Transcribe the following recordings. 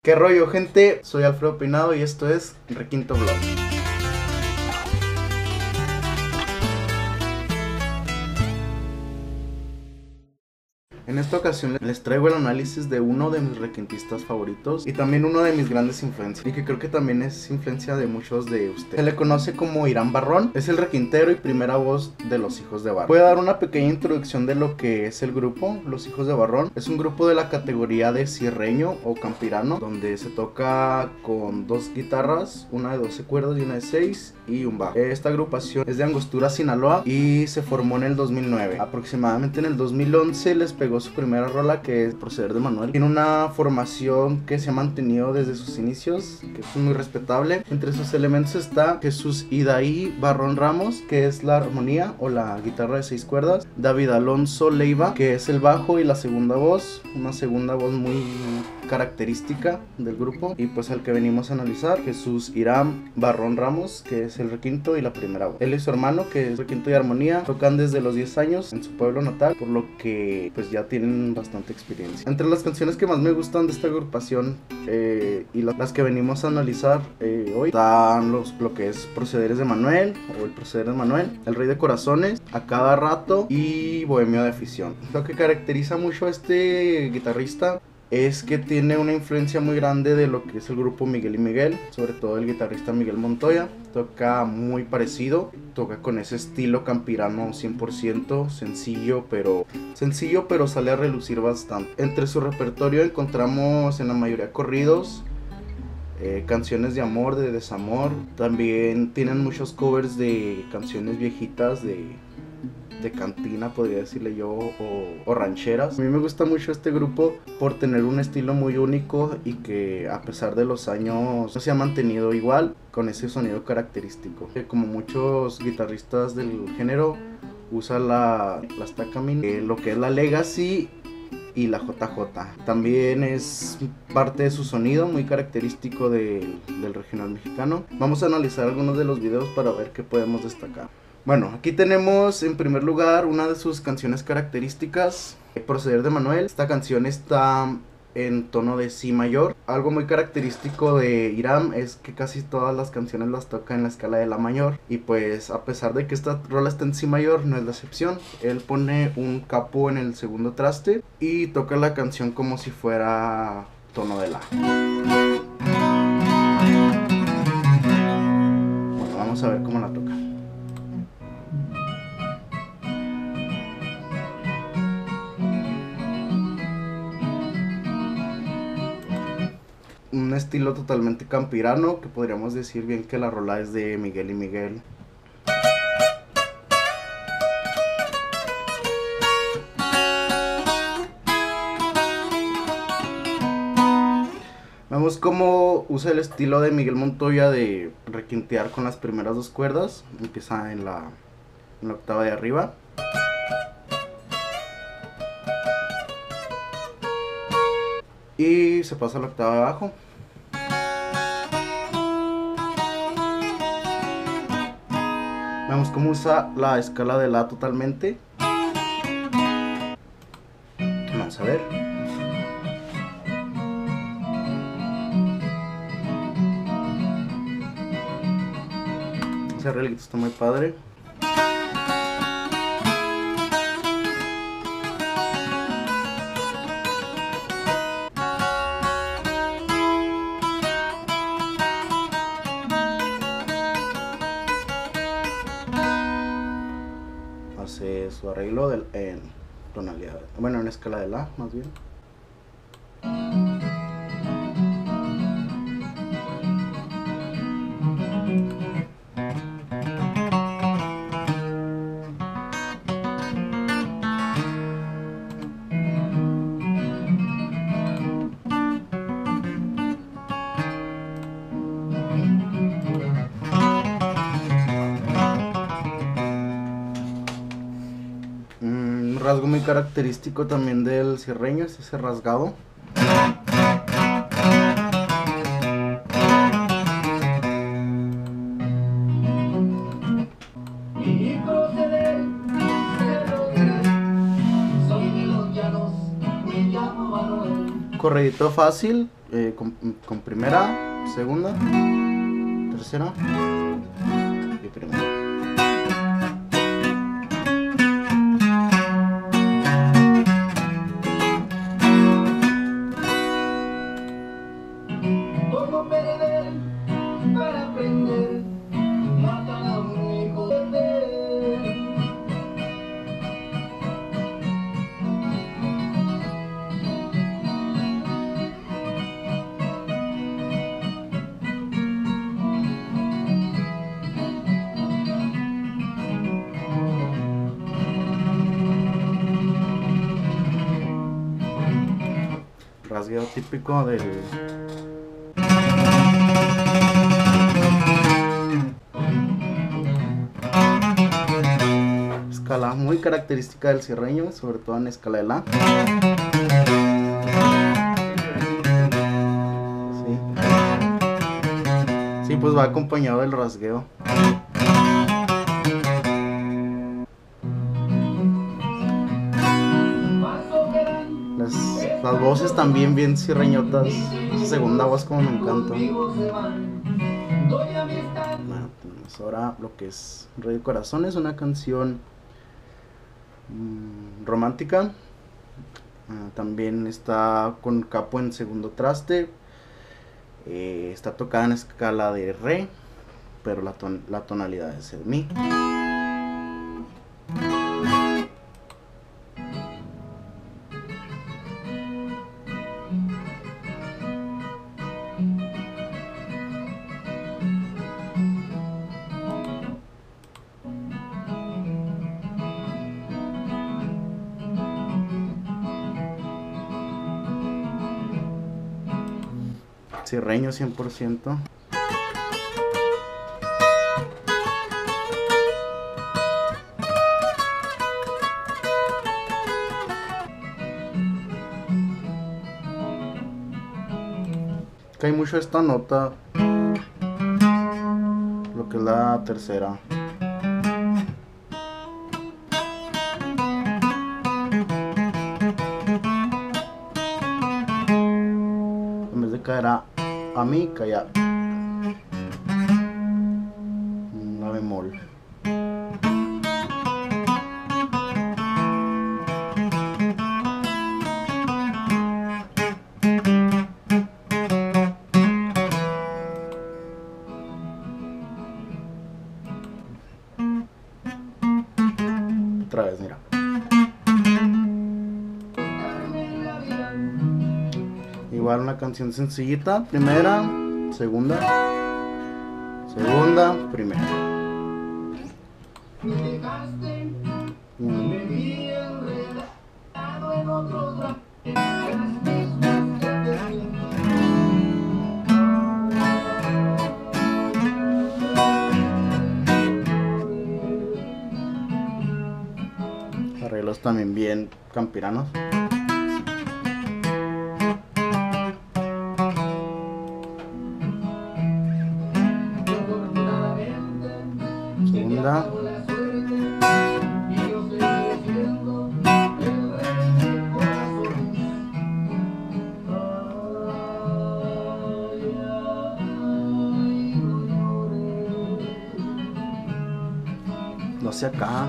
¿Qué rollo, gente? Soy Alfredo Peinado y esto es Requinto Vlog. En esta ocasión les traigo el análisis de uno de mis requintistas favoritos y también uno de mis grandes influencias, y que creo que también es influencia de muchos de ustedes. Se le conoce como Irán Barrón, es el requintero y primera voz de Los Hijos de Barrón. Voy a dar una pequeña introducción de lo que es el grupo. Los Hijos de Barrón es un grupo de la categoría de sierreño o campirano, donde se toca con dos guitarras, una de 12 cuerdas y una de 6, y un bajo. Esta agrupación es de Angostura, Sinaloa, y se formó en el 2009. Aproximadamente en el 2011 les pegó su primera rola, que es Proceder de Manuel. Tiene una formación que se ha mantenido desde sus inicios, que es muy respetable. Entre sus elementos está Jesús Idaí Barrón Ramos, que es la armonía o la guitarra de 6 cuerdas, David Alonso Leiva, que es el bajo y la segunda voz, una segunda voz muy característica del grupo, y pues el que venimos a analizar, Jesús Irán Barrón Ramos, que es el requinto y la primera voz. Él y su hermano, que es requinto y armonía, tocan desde los 10 años en su pueblo natal, por lo que pues ya tienen bastante experiencia. Entre las canciones que más me gustan de esta agrupación y las que venimos a analizar hoy, están lo que es Procederes de Manuel, o el Proceder de Manuel, El Rey de Corazones, A Cada Rato y Bohemio de Afición. Lo que caracteriza mucho a este guitarrista es que tiene una influencia muy grande de lo que es el grupo Miguel y Miguel, sobre todo el guitarrista Miguel Montoya. Toca muy parecido, toca con ese estilo campirano 100%, sencillo pero sale a relucir bastante. Entre su repertorio encontramos en la mayoría corridos, canciones de amor, de desamor. También tienen muchos covers de canciones viejitas de cantina, podría decirle yo, o rancheras. A mí me gusta mucho este grupo por tener un estilo muy único y que a pesar de los años no se ha mantenido igual, con ese sonido característico. Como muchos guitarristas del género, usa la Staccamin, lo que es la Legacy y la JJ. También es parte de su sonido muy característico del regional mexicano. Vamos a analizar algunos de los videos para ver qué podemos destacar. Bueno, aquí tenemos en primer lugar una de sus canciones características, Proceder de Manuel. Esta canción está en tono de Si mayor. Algo muy característico de Irán es que casi todas las canciones las toca en la escala de La mayor, y pues a pesar de que esta rola está en Si mayor, no es la excepción. Él pone un capo en el segundo traste y toca la canción como si fuera tono de La. Bueno, vamos a ver cómo la toca. Un estilo totalmente campirano, que podríamos decir bien que la rola es de Miguel y Miguel. Vemos cómo usa el estilo de Miguel Montoya de requintear con las primeras dos cuerdas. Empieza en la octava de arriba. Y se pasa a la octava de abajo. Vemos cómo usa la escala de La totalmente. Vamos a ver. Ese arreglito está muy padre. Hace su arreglo en tonalidad, bueno, en escala de La más bien. Un rasgo muy característico también del cierreño es ese rasgado. corridito fácil, con primera, segunda, tercera y primera. ¿Cómo perder para aprender? Matan a un hijo de Rasgueo típico del... escala muy característica del cierreño, sobre todo en escala de la. Sí, pues va acompañado del rasgueo. Las voces también bien cierreñotas. Esa segunda voz como me encanta. Bueno, tenemos ahora lo que es Rey de Corazones, una canción romántica. También está con capo en segundo traste. Está tocada en escala de re, pero la tonalidad es el mi. Cierreño 100%. Cae mucho esta nota, lo que es la tercera. En vez de caer a mi, cae a la bemol. Otra vez, mira. Igual una canción sencillita, primera, segunda, primera. Arreglos también bien campiranos. Segunda. Lo hace acá.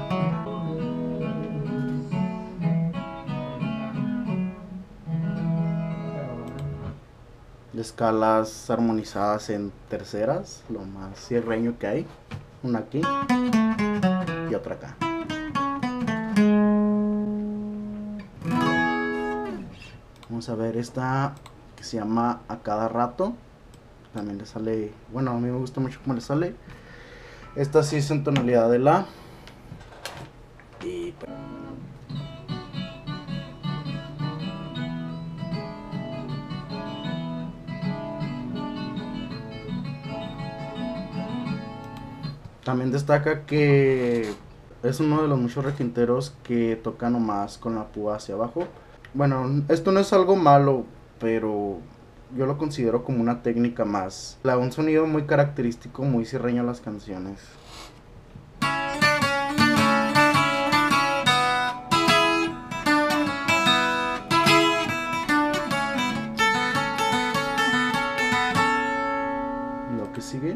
Escalas armonizadas en terceras, lo más cierreño que hay. Una aquí y otra acá. Vamos a ver esta que se llama A Cada Rato. También le sale, bueno, a mí me gusta mucho cómo le sale. Esta sí es en tonalidad de la. Y también destaca que es uno de los muchos requinteros que toca nomás con la púa hacia abajo. Bueno, esto no es algo malo, pero yo lo considero como una técnica más. Le da un sonido muy característico, muy cierreño a las canciones. sigue.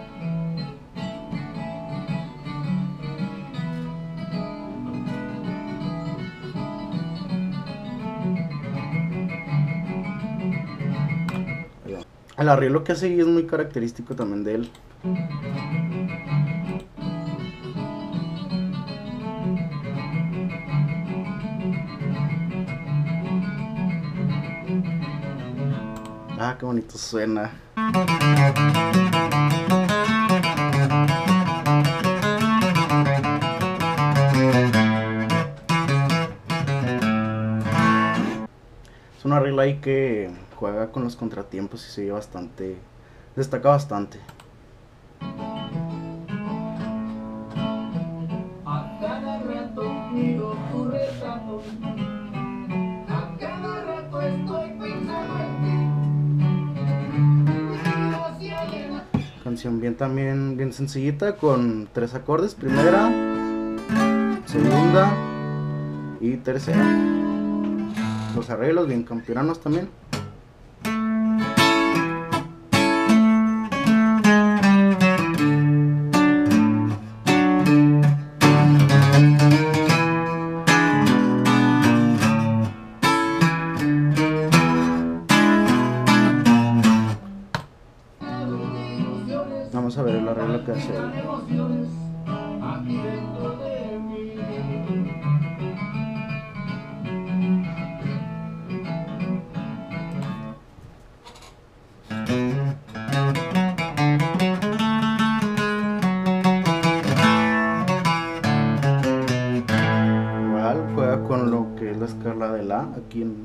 El arreglo que hace ahí es muy característico también de él. Ah, qué bonito suena. Es una regla ahí que juega con los contratiempos y se oye bastante, destaca bastante. A cada rato miro tu retrato, a cada rato estoy pensando en ti. Mi vida se llena. Canción bien también, bien sencillita, con 3 acordes, primera, segunda y tercera. Los arreglos bien campiranos también. Vamos a ver el arreglo que hace él. Emociones aquí dentro de mí. Igual juega con lo que es la escala de la aquí en...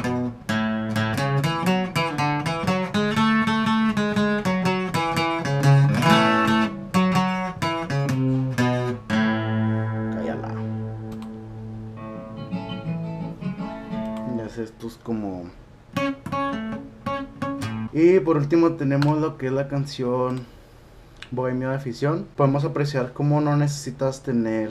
Cállala. Y hace estos como... Y por último tenemos lo que es la canción Bohemio de Afición. Podemos apreciar cómo no necesitas tener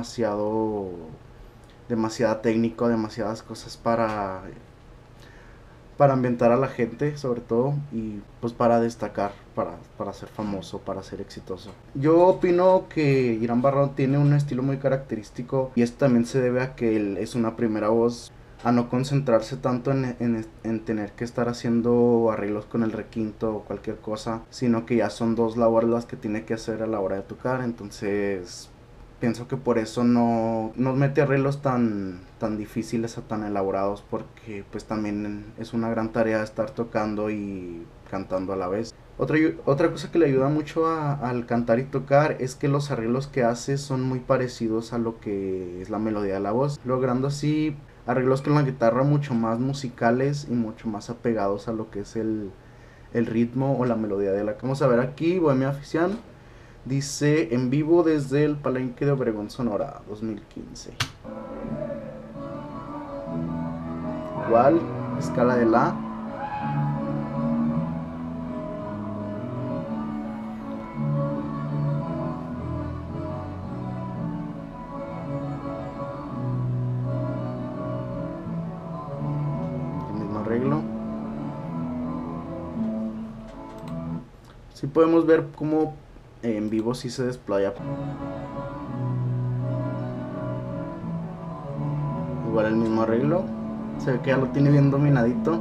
demasiada técnica, demasiadas cosas para ambientar a la gente, sobre todo, y pues para destacar, para ser famoso, para ser exitoso. Yo opino que Irán Barrón tiene un estilo muy característico y esto también se debe a que él es una primera voz, a no concentrarse tanto en tener que estar haciendo arreglos con el requinto o cualquier cosa, sino que ya son 2 labores las que tiene que hacer a la hora de tocar. Entonces pienso que por eso no mete arreglos tan difíciles o tan elaborados, porque pues también es una gran tarea estar tocando y cantando a la vez. Otra cosa que le ayuda mucho al cantar y tocar es que los arreglos que hace son muy parecidos a lo que es la melodía de la voz, logrando así arreglos con la guitarra mucho más musicales y mucho más apegados a lo que es el ritmo o la melodía de la... Vamos a ver aquí, Bohemia Afición. Dice en vivo desde el Palenque de Obregón, Sonora, 2015. Igual, escala de la. El mismo arreglo. Sí podemos ver cómo en vivo sí se desplaya. Igual el mismo arreglo. Se ve que ya lo tiene bien dominadito.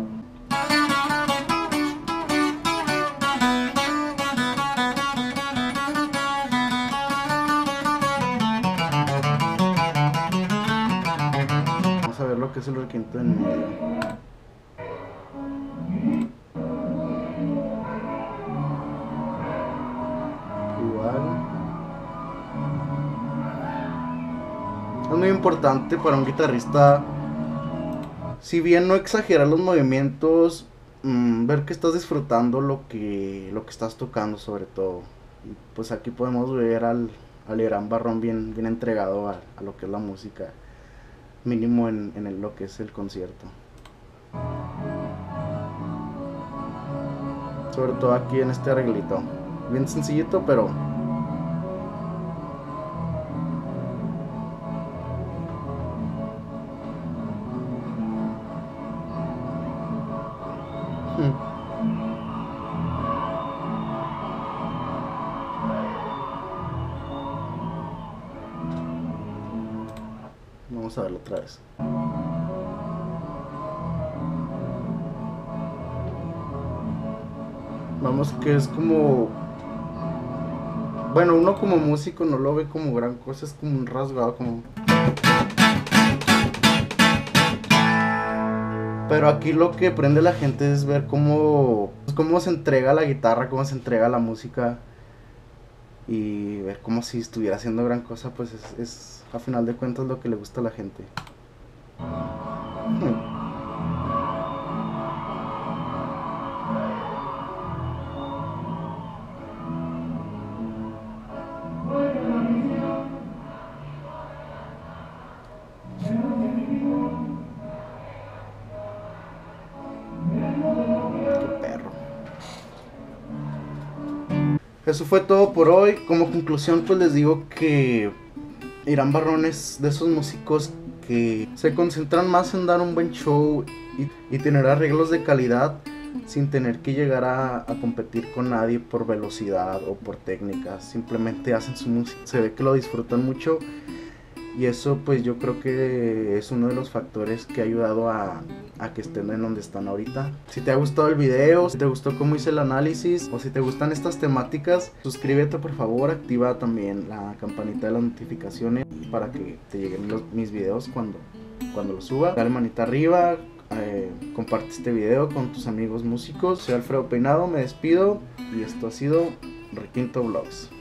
Vamos a ver lo que es el requinto en medio. Es muy importante para un guitarrista, si bien no exagerar los movimientos, ver que estás disfrutando lo que estás tocando sobre todo. Y pues aquí podemos ver al Irán Barrón bien entregado a lo que es la música, mínimo en lo que es el concierto. Sobre todo aquí en este arreglito, bien sencillito pero... Vamos a verlo otra vez. Vamos, que es como... Bueno, uno como músico no lo ve como gran cosa, es como un rasgado, como... Pero aquí lo que prende la gente es ver cómo se entrega la guitarra, cómo se entrega la música. Y ver como si estuviera haciendo gran cosa, pues es a final de cuentas lo que le gusta a la gente. Qué perro. Eso fue todo por hoy. Como conclusión, pues les digo que Irán Barrón es de esos músicos que se concentran más en dar un buen show y tener arreglos de calidad sin tener que llegar a competir con nadie por velocidad o por técnicas. Simplemente hacen su música, se ve que lo disfrutan mucho, y eso pues yo creo que es uno de los factores que ha ayudado a que estén en donde están ahorita. Si te ha gustado el video, si te gustó cómo hice el análisis, o si te gustan estas temáticas, suscríbete por favor, activa también la campanita de las notificaciones para que te lleguen mis videos cuando los suba. Dale manita arriba, comparte este video con tus amigos músicos. Soy Alfredo Peinado, me despido y esto ha sido Requinto Vlogs.